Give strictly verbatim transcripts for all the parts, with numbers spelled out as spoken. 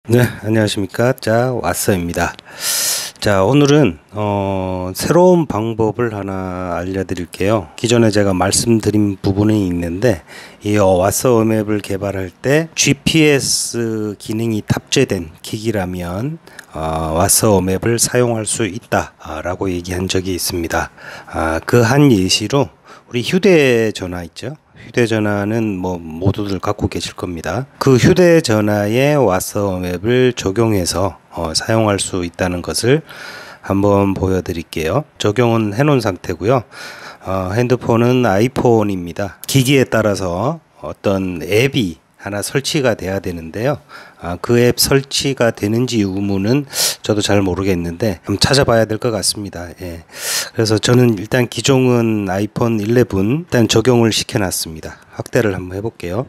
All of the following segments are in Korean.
네, 안녕하십니까. 자, 왓서입니다. 자, 오늘은 어, 새로운 방법을 하나 알려드릴게요. 기존에 제가 말씀드린 부분이 있는데 이 어, 왓서 어맵을 개발할 때 지피에스 기능이 탑재된 기기라면 어, 왓서 어맵을 사용할 수 있다라고 얘기한 적이 있습니다. 아, 그 한 예시로 우리 휴대전화 있죠. 휴대전화는 뭐 모두들 갖고 계실 겁니다. 그 휴대전화에 왓서 어맵을 적용해서 어, 사용할 수 있다는 것을 한번 보여드릴게요. 적용은 해놓은 상태고요. 어, 핸드폰은 아이폰입니다. 기기에 따라서 어떤 앱이 하나 설치가 돼야 되는데요. 아, 그 앱 설치가 되는지 유무는 저도 잘 모르겠는데 한번 찾아봐야 될 것 같습니다. 예. 그래서 저는 일단 기종은 아이폰 십일 일단 적용을 시켜놨습니다. 확대를 한번 해볼게요.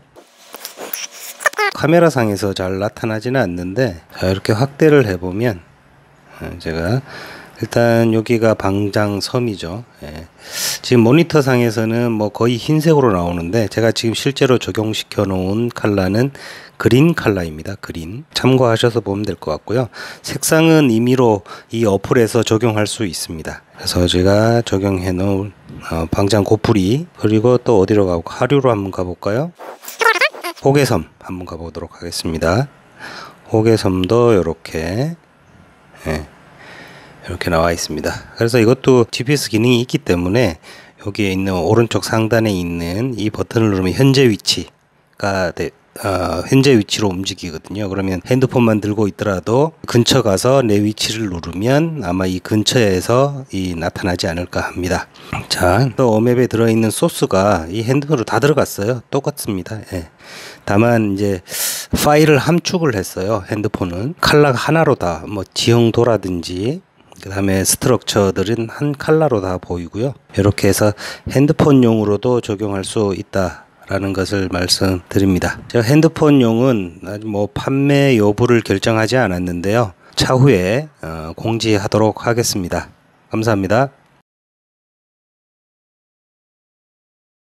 카메라 상에서 잘 나타나지는 않는데, 자, 이렇게 확대를 해보면 제가 일단 여기가 방장섬이죠. 예. 지금 모니터 상에서는 뭐 거의 흰색으로 나오는데 제가 지금 실제로 적용시켜 놓은 컬러는 그린 컬러입니다. 그린 참고하셔서 보면 될 것 같고요. 색상은 임의로 이 어플에서 적용할 수 있습니다. 그래서 제가 적용해 놓은 어, 방장 고프리, 그리고 또 어디로 가고 하류로 한번 가볼까요? 호계섬 한번 가보도록 하겠습니다. 호계섬도 이렇게 예. 이렇게 나와 있습니다. 그래서 이것도 지피에스 기능이 있기 때문에 여기에 있는 오른쪽 상단에 있는 이 버튼을 누르면 현재 위치가 돼, 어, 현재 위치로 움직이거든요. 그러면 핸드폰만 들고 있더라도 근처 가서 내 위치를 누르면 아마 이 근처에서 이 나타나지 않을까 합니다. 자, 또 어맵에 들어있는 소스가 이 핸드폰으로 다 들어갔어요. 똑같습니다. 예. 다만 이제 파일을 함축을 했어요. 핸드폰은 컬러 하나로 다 뭐 지형도라든지 그 다음에 스트럭처들은 한 컬러로 다 보이고요. 이렇게 해서 핸드폰용으로도 적용할 수 있다 라는 것을 말씀드립니다. 제가 핸드폰용은 아직 뭐 판매 여부를 결정하지 않았는데요. 차후에 어, 공지하도록 하겠습니다. 감사합니다.